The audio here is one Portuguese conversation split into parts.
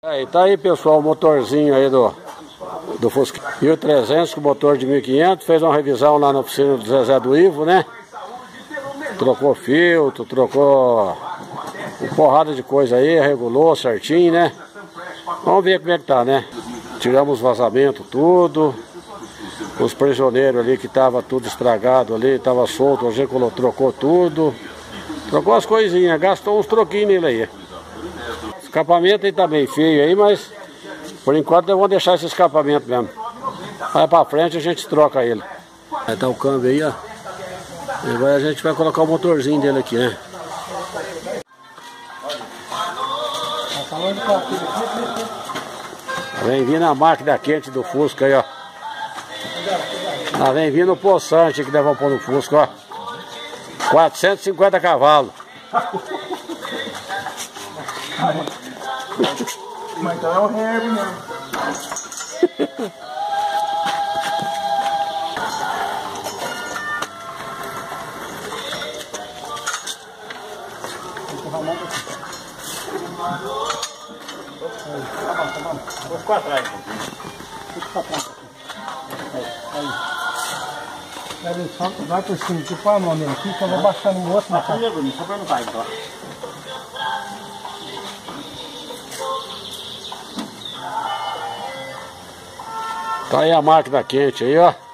Aí, tá aí, pessoal, o motorzinho aí do Fusca 1300 com motor de 1500. Fez uma revisão lá na oficina do Zezé do Ivo, né? Trocou filtro, trocou uma porrada de coisa aí, regulou certinho, né? Vamos ver como é que tá, né? Tiramos os vazamentos, tudo. Os prisioneiros ali que tava tudo estragado ali, tava solto, a gente trocou tudo. Trocou as coisinhas, gastou uns troquinhos nele aí. O escapamento aí tá bem feio aí, mas por enquanto eu vou deixar esse escapamento mesmo. Vai pra frente a gente troca ele. Aí tá o câmbio aí, ó. Agora a gente vai colocar o motorzinho dele aqui, né? Vem vindo a máquina quente do Fusca aí, ó. Vem vindo o poçante que deve pôr no Fusca, ó. 450 cavalos. Mas então é um Herb mesmo. Vou ficar atrás. Aí. Só vai por cima, tipo a mão dele aqui, que eu vou baixando o outro. Só pra não cair, então. Tá aí a máquina quente aí, ó.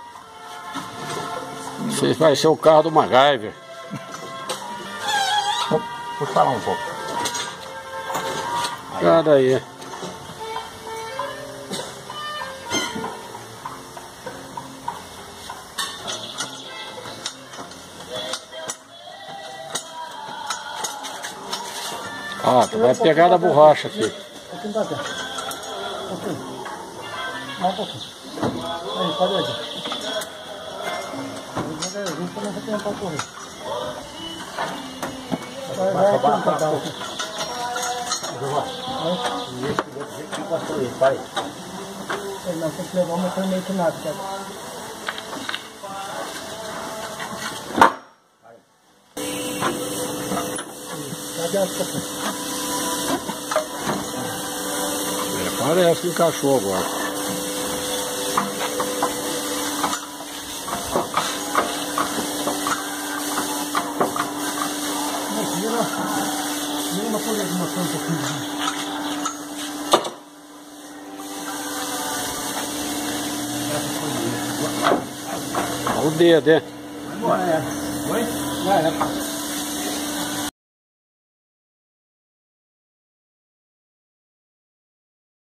Esse vai ser o carro do MacGyver. Vou falar um pouco. Cadê aí? Ó, tu vai pegar da borracha aqui. Um pouquinho. Aí, pode ir. Devagarzinho, começa a tentar correr. Vai tentar. Não, tem que levar uma torneira de nada, cara. Parece que encaixou agora. Vira uma folha de maçã um pouquinho. Olha o dedo, hein? Vai embora. Oi? Vai,